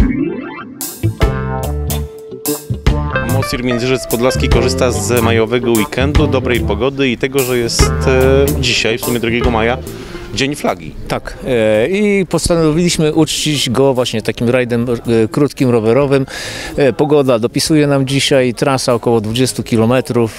Mocir Międzyrzec Podlaski korzysta z majowego weekendu, dobrej pogody i tego, że jest dzisiaj, w sumie 2 maja, Dzień Flagi. Tak, i postanowiliśmy uczcić go właśnie takim rajdem krótkim, rowerowym. Pogoda dopisuje nam dzisiaj, trasa około 20 km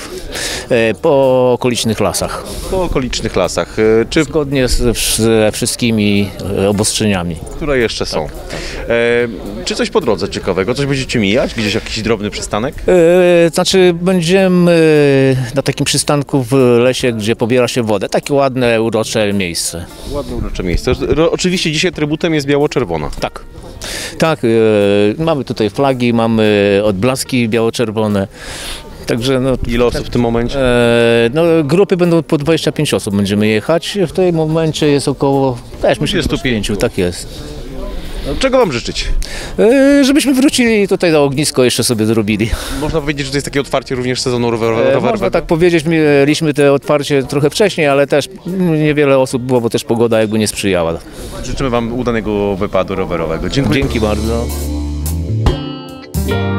po okolicznych lasach. Po okolicznych lasach. Czy Zgodnie ze wszystkimi obostrzeniami. które jeszcze są? Czy coś po drodze ciekawego? Coś będziecie mijać? Gdzieś jakiś drobny przystanek? Znaczy będziemy na takim przystanku w lesie, gdzie pobiera się wodę. Takie ładne, urocze miejsce. Ładne, urocze miejsce. Oczywiście dzisiaj trybutem jest biało-czerwona. Tak. Tak, mamy tutaj flagi, mamy odblaski biało-czerwone. Także no, Ile osób w tym momencie? no, grupy będą po 25 osób będziemy jechać. W tym momencie jest około 25, tak jest. Czego wam życzyć? Żebyśmy wrócili tutaj na ognisko, jeszcze sobie zrobili. Można powiedzieć, że to jest takie otwarcie również sezonu rowerowego? Można tak powiedzieć, mieliśmy to otwarcie trochę wcześniej, ale też niewiele osób było, bo też pogoda jakby nie sprzyjała. Życzymy wam udanego wypadu rowerowego. Dziękuję. Dzięki bardzo.